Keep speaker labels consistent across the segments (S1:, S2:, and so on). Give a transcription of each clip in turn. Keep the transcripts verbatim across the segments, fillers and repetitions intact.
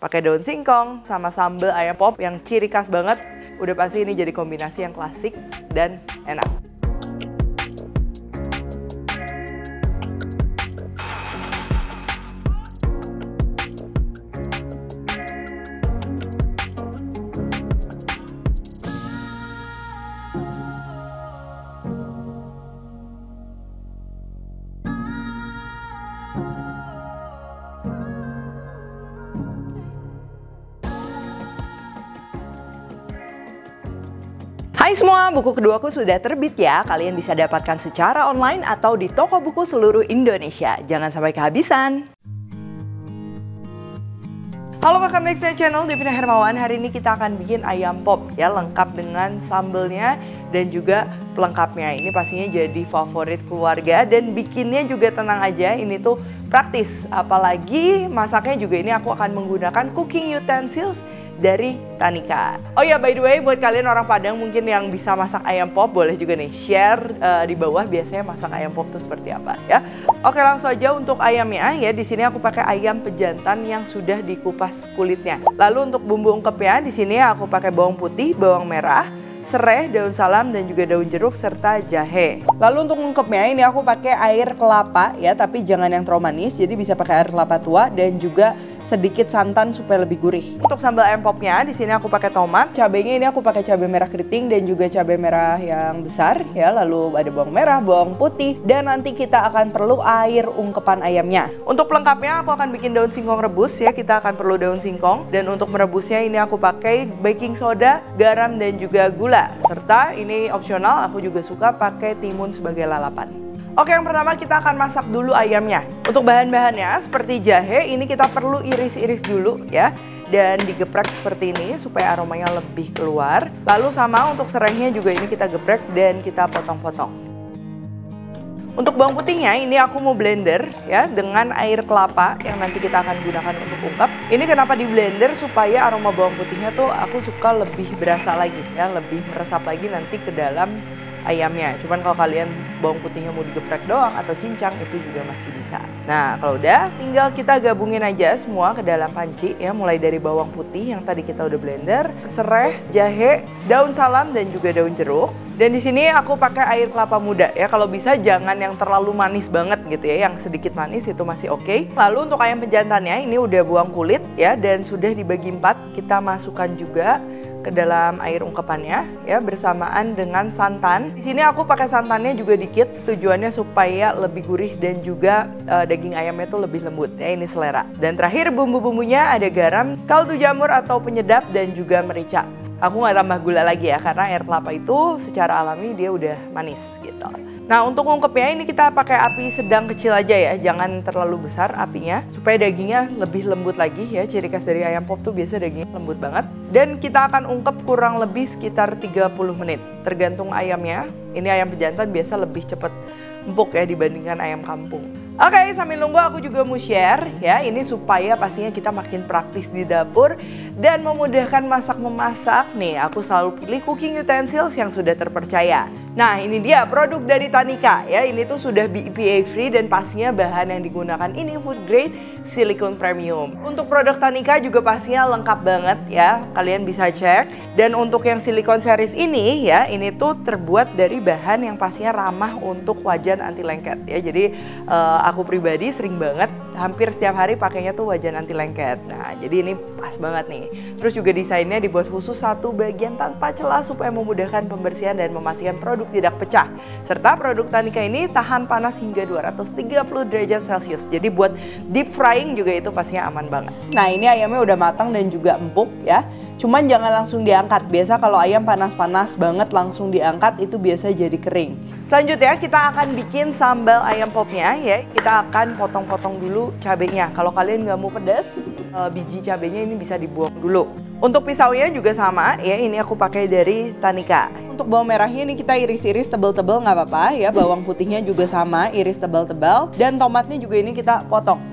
S1: pakai daun singkong sama sambal ayam pop yang ciri khas banget. Udah pasti ini jadi kombinasi yang klasik dan enak. Hai semua, buku keduaku sudah terbit ya. Kalian bisa dapatkan secara online atau di toko buku seluruh Indonesia. Jangan sampai kehabisan. Halo, welcome back to the channel, Devina Hermawan. Hari ini kita akan bikin ayam pop ya, lengkap dengan sambelnya dan juga pelengkapnya. Ini pastinya jadi favorit keluarga dan bikinnya juga tenang aja, ini tuh praktis. Apalagi masaknya juga ini aku akan menggunakan cooking utensils dari Tanika. Oh ya, by the way, buat kalian orang Padang mungkin yang bisa masak ayam pop, boleh juga nih share uh, di bawah biasanya masak ayam pop itu seperti apa ya. Oke, langsung aja untuk ayamnya ya. Di sini aku pakai ayam pejantan yang sudah dikupas kulitnya. Lalu untuk bumbu ungkepnya di sini aku pakai bawang putih, bawang merah, serai, daun salam, dan juga daun jeruk serta jahe. Lalu untuk ungkepnya ini aku pakai air kelapa ya, tapi jangan yang terlalu manis, jadi bisa pakai air kelapa tua dan juga sedikit santan supaya lebih gurih. Untuk sambal ayam popnya di sini aku pakai tomat, cabenya ini aku pakai cabai merah keriting dan juga cabai merah yang besar ya, lalu ada bawang merah, bawang putih, dan nanti kita akan perlu air ungkepan ayamnya. Untuk pelengkapnya aku akan bikin daun singkong rebus ya, kita akan perlu daun singkong, dan untuk merebusnya ini aku pakai baking soda, garam, dan juga gula. Serta ini opsional, aku juga suka pakai timun sebagai lalapan. Oke, yang pertama kita akan masak dulu ayamnya. Untuk bahan-bahannya seperti jahe, ini kita perlu iris-iris dulu ya. Dan digeprek seperti ini supaya aromanya lebih keluar. Lalu sama untuk serainya juga ini kita geprek dan kita potong-potong. Untuk bawang putihnya ini aku mau blender ya dengan air kelapa yang nanti kita akan gunakan untuk ungkep. Ini kenapa di blender supaya aroma bawang putihnya tuh aku suka lebih berasa lagi ya, lebih meresap lagi nanti ke dalam ayamnya. Cuman kalau kalian bawang putihnya mau digeprek doang atau cincang itu juga masih bisa. Nah, kalau udah tinggal kita gabungin aja semua ke dalam panci ya, mulai dari bawang putih yang tadi kita udah blender, serai, jahe, daun salam, dan juga daun jeruk. Dan di sini aku pakai air kelapa muda ya. Kalau bisa jangan yang terlalu manis banget gitu ya, yang sedikit manis itu masih oke. Okay. Lalu untuk ayam pejantannya ini udah buang kulit ya dan sudah dibagi empat. Kita masukkan juga ke dalam air ungkepannya ya bersamaan dengan santan. Di sini aku pakai santannya juga dikit, tujuannya supaya lebih gurih dan juga uh, daging ayamnya tuh lebih lembut ya, ini selera. Dan terakhir bumbu-bumbunya ada garam, kaldu jamur atau penyedap, dan juga merica. Aku nggak tambah gula lagi ya, karena air kelapa itu secara alami dia udah manis gitu. Nah, untuk ungkepnya ini kita pakai api sedang kecil aja ya, jangan terlalu besar apinya, supaya dagingnya lebih lembut lagi ya. Ciri khas dari ayam pop tuh biasa dagingnya lembut banget. Dan kita akan ungkep kurang lebih sekitar tiga puluh menit, tergantung ayamnya. Ini ayam pejantan biasa lebih cepat empuk ya dibandingkan ayam kampung. Oke, sambil nunggu aku juga mau share ya, ini supaya pastinya kita makin praktis di dapur dan memudahkan masak memasak. Nih, aku selalu pilih cooking utensils yang sudah terpercaya. Nah, ini dia produk dari Tanika ya, ini tuh sudah B P A free dan pastinya bahan yang digunakan ini food grade silicone premium. Untuk produk Tanika juga pastinya lengkap banget ya, kalian bisa cek. Dan untuk yang silicone series ini ya, ini tuh terbuat dari bahan yang pastinya ramah untuk wajan anti lengket ya. Jadi uh, aku pribadi sering banget hampir setiap hari pakainya tuh wajan anti lengket. Nah, jadi ini pas banget nih. Terus juga desainnya dibuat khusus satu bagian tanpa celah supaya memudahkan pembersihan dan memastikan produk tidak pecah. Serta produk Tanika ini tahan panas hingga dua ratus tiga puluh derajat Celcius. Jadi buat deep frying juga itu pastinya aman banget. Nah, ini ayamnya udah matang dan juga empuk ya. Cuman jangan langsung diangkat. Biasa kalau ayam panas-panas banget langsung diangkat itu biasa jadi kering. Selanjutnya kita akan bikin sambal ayam popnya ya. Kita akan potong-potong dulu cabenya. Kalau kalian nggak mau pedas, biji cabenya ini bisa dibuang dulu. Untuk pisaunya juga sama ya, ini aku pakai dari Tanika. Untuk bawang merahnya ini kita iris-iris tebel-tebel nggak apa-apa ya. Bawang putihnya juga sama, iris tebal-tebal. Dan tomatnya juga ini kita potong.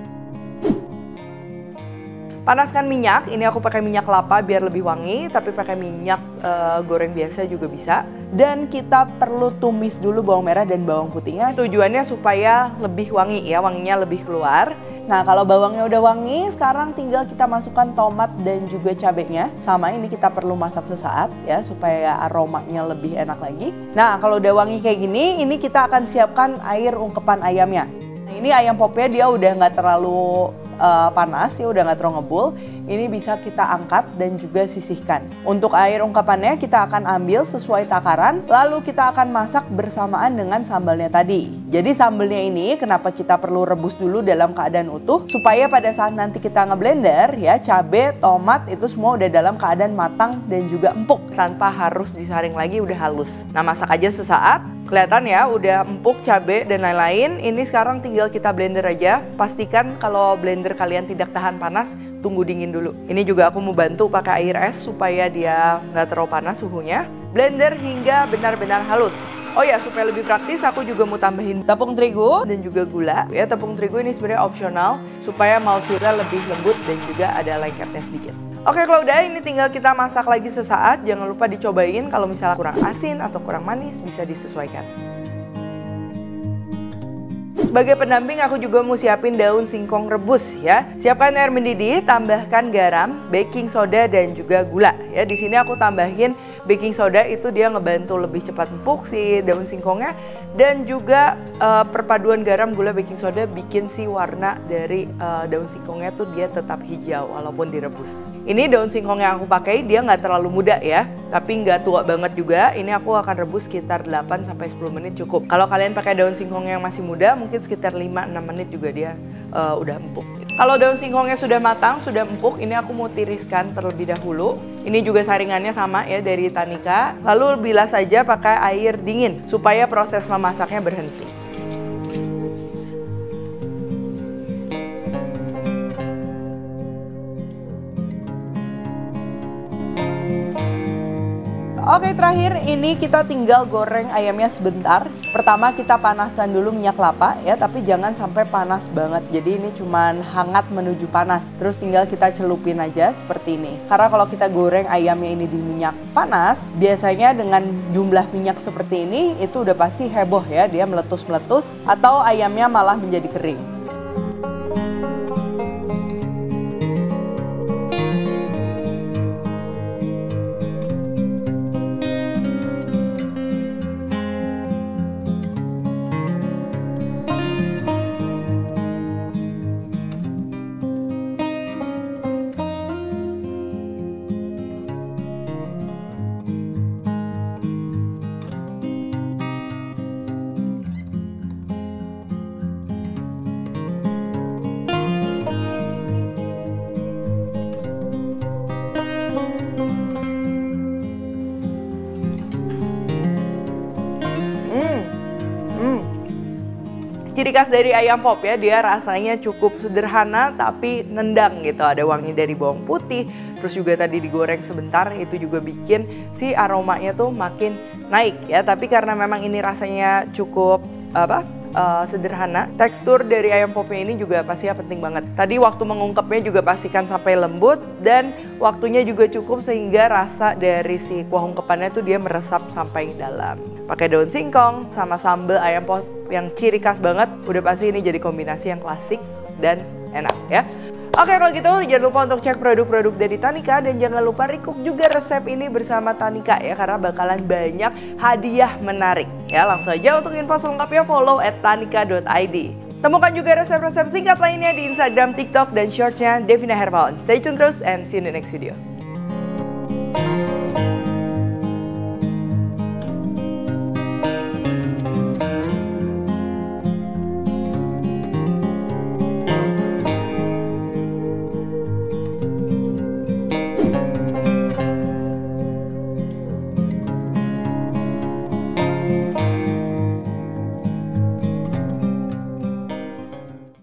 S1: Panaskan minyak, ini aku pakai minyak kelapa biar lebih wangi, tapi pakai minyak uh, goreng biasa juga bisa. Dan kita perlu tumis dulu bawang merah dan bawang putihnya. Tujuannya supaya lebih wangi ya, wanginya lebih keluar. Nah, kalau bawangnya udah wangi, sekarang tinggal kita masukkan tomat dan juga cabenya. Sama, ini kita perlu masak sesaat ya supaya aromanya lebih enak lagi. Nah, kalau udah wangi kayak gini, ini kita akan siapkan air ungkepan ayamnya. Nah, ini ayam popnya dia udah nggak terlalu uh, panas ya, udah nggak terlalu ngebul. Ini bisa kita angkat dan juga sisihkan. Untuk air ungkapannya kita akan ambil sesuai takaran, lalu kita akan masak bersamaan dengan sambalnya tadi. Jadi sambalnya ini kenapa kita perlu rebus dulu dalam keadaan utuh, supaya pada saat nanti kita ngeblender ya, cabai, tomat itu semua udah dalam keadaan matang dan juga empuk. Tanpa harus disaring lagi, udah halus. Nah, masak aja sesaat. Kelihatan ya udah empuk cabai dan lain-lain. Ini sekarang tinggal kita blender aja. Pastikan kalau blender kalian tidak tahan panas, tunggu dingin dulu. Ini juga aku mau bantu pakai air es supaya dia nggak terlalu panas suhunya. Blender hingga benar-benar halus. Oh ya, supaya lebih praktis aku juga mau tambahin tepung terigu dan juga gula. Ya, tepung terigu ini sebenarnya opsional supaya mouthfeel-nya lebih lembut dan juga ada lengketnya sedikit. Oke, kalau udah ini tinggal kita masak lagi sesaat. Jangan lupa dicobain kalau misalnya kurang asin atau kurang manis bisa disesuaikan. Sebagai pendamping aku juga mau siapin daun singkong rebus ya. Siapkan air mendidih, tambahkan garam, baking soda dan juga gula. Ya, di sini aku tambahin baking soda itu dia ngebantu lebih cepat empuk si daun singkongnya, dan juga uh, perpaduan garam, gula, baking soda bikin si warna dari uh, daun singkongnya tuh dia tetap hijau walaupun direbus. Ini daun singkong yang aku pakai dia nggak terlalu muda ya, tapi nggak tua banget juga. Ini aku akan rebus sekitar delapan sampai sepuluh menit cukup. Kalau kalian pakai daun singkong yang masih muda mungkin sekitar lima enam menit juga dia uh, udah empuk. Kalau daun singkongnya sudah matang, sudah empuk, ini aku mau tiriskan terlebih dahulu. Ini juga saringannya sama ya dari Tanika. Lalu bilas saja pakai air dingin supaya proses memasaknya berhenti. Oke, terakhir ini kita tinggal goreng ayamnya sebentar. Pertama kita panaskan dulu minyak kelapa ya, tapi jangan sampai panas banget. Jadi ini cuman hangat menuju panas. Terus tinggal kita celupin aja seperti ini. Karena kalau kita goreng ayamnya ini di minyak panas, biasanya dengan jumlah minyak seperti ini itu udah pasti heboh ya, dia meletus-meletus atau ayamnya malah menjadi kering. Ciri khas dari ayam pop ya, dia rasanya cukup sederhana tapi nendang gitu. Ada wangi dari bawang putih, terus juga tadi digoreng sebentar, itu juga bikin si aromanya tuh makin naik ya. Tapi karena memang ini rasanya cukup apa uh, sederhana, tekstur dari ayam popnya ini juga pastinya penting banget. Tadi waktu mengungkepnya juga pastikan sampai lembut dan waktunya juga cukup sehingga rasa dari si kuah ungkepannya tuh dia meresap sampai dalam. Pakai daun singkong sama sambal ayam pop yang ciri khas banget, udah pasti ini jadi kombinasi yang klasik dan enak ya. Oke, kalau gitu jangan lupa untuk cek produk-produk dari Tanika dan jangan lupa recook juga resep ini bersama Tanika ya, karena bakalan banyak hadiah menarik ya. Langsung aja untuk info selengkapnya follow at tanika dot i d. Temukan juga resep-resep singkat lainnya di Instagram, TikTok, dan Shortsnya Devina Hermawan. Stay tune terus and see you in the next video.